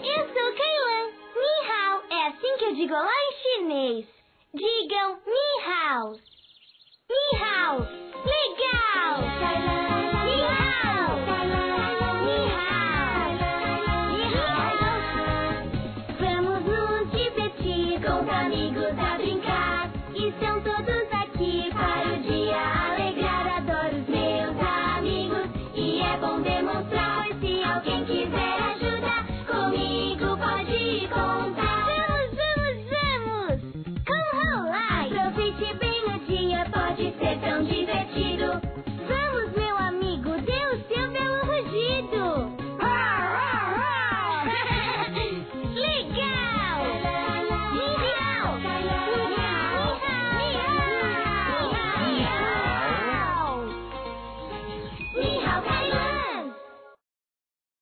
Eu sou Kaylan. Ni hao é assim que eu digo olá em chinês. Digam ni hao. Ni hao. Legal!